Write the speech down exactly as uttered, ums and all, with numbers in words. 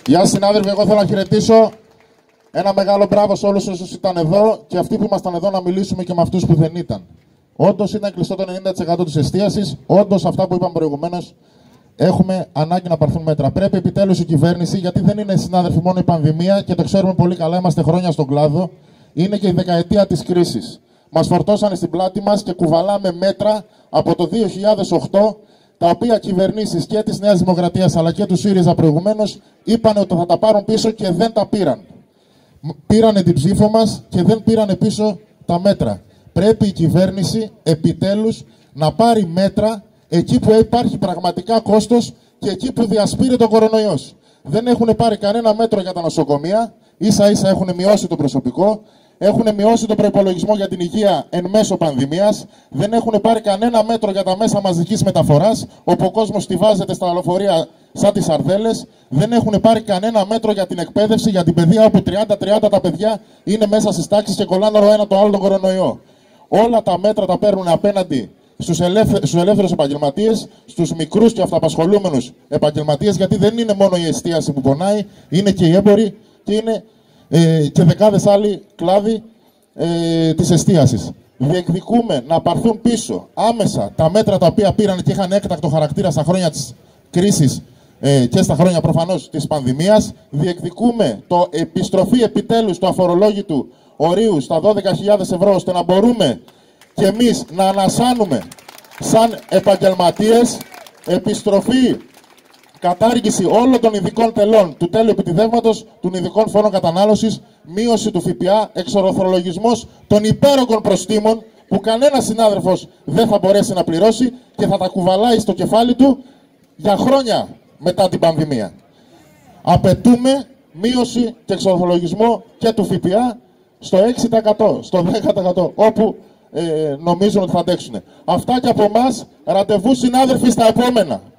Γεια σας συνάδελφοι, εγώ θέλω να χαιρετήσω. Ένα μεγάλο μπράβο σε όλους όσους ήταν εδώ και αυτοί που ήμασταν εδώ να μιλήσουμε και με αυτούς που δεν ήταν. Όντως ήταν κλειστό το ενενήντα τοις εκατό της εστίασης. Όντως αυτά που είπαμε προηγουμένως, έχουμε ανάγκη να πάρθουν μέτρα. Πρέπει επιτέλους η κυβέρνηση, γιατί δεν είναι συνάδελφοι μόνο η πανδημία και το ξέρουμε πολύ καλά, είμαστε χρόνια στον κλάδο, είναι και η δεκαετία της κρίσης. Μας φορτώσανε στην πλάτη μας και κουβαλάμε μέτρα από το δύο χιλιάδες οκτώ, τα οποία κυβερνήσεις και της Νέας Δημοκρατίας αλλά και του ΣΥΡΙΖΑ προηγουμένως είπαν ότι θα τα πάρουν πίσω και δεν τα πήραν. Πήρανε την ψήφο μας και δεν πήρανε πίσω τα μέτρα. Πρέπει η κυβέρνηση επιτέλους να πάρει μέτρα εκεί που υπάρχει πραγματικά κόστος και εκεί που διασπείρεται ο κορονοϊός. Δεν έχουν πάρει κανένα μέτρο για τα νοσοκομεία, ίσα ίσα έχουν μειώσει το προσωπικό, έχουν μειώσει το προϋπολογισμό για την υγεία εν μέσω πανδημίας, δεν έχουν πάρει κανένα μέτρο για τα μέσα μαζικής μεταφοράς, όπου ο κόσμος στιβάζεται στα λεωφορεία σαν τις σαρδέλες, δεν έχουν πάρει κανένα μέτρο για την εκπαίδευση, για την παιδεία, όπου τριάντα τριάντα τα παιδιά είναι μέσα στις τάξεις και κολλάνε το ένα το άλλο τον κορονοϊό. Όλα τα μέτρα τα παίρνουν απέναντι στους, ελεύθε, στους ελεύθερους επαγγελματίες, στους μικρούς και αυταπασχολούμενους επαγγελματίες, γιατί δεν είναι μόνο η εστίαση που πονάει, είναι και οι έμποροι και είναι ε, και δεκάδες άλλοι κλάδοι ε, της εστίασης. Διεκδικούμε να πάρθουν πίσω άμεσα τα μέτρα τα οποία πήραν και είχαν έκτακτο χαρακτήρα στα χρόνια της κρίσης ε, και στα χρόνια προφανώς της πανδημίας. Διεκδικούμε το επιστροφή επιτέλους του αφορολόγητου ορίου στα δώδεκα χιλιάδες ευρώ, ώστε να μπορούμε και εμείς να ανασάνουμε σαν επαγγελματίες, επιστροφή, κατάργηση όλων των ειδικών τελών, του τέλου επιτιδεύματος, των ειδικών φόρων κατανάλωσης, μείωση του ΦΠΑ, εξορθολογισμός των υπέρογων προστίμων που κανένας συνάδελφος δεν θα μπορέσει να πληρώσει και θα τα κουβαλάει στο κεφάλι του για χρόνια μετά την πανδημία. Απαιτούμε μείωση και εξορθολογισμό και του ΦΠΑ στο έξι τοις εκατό, στο δέκα τοις εκατό, όπου ε, νομίζουν ότι θα αντέξουν. Αυτά και από εμάς, ραντεβού συνάδελφοι στα επόμενα.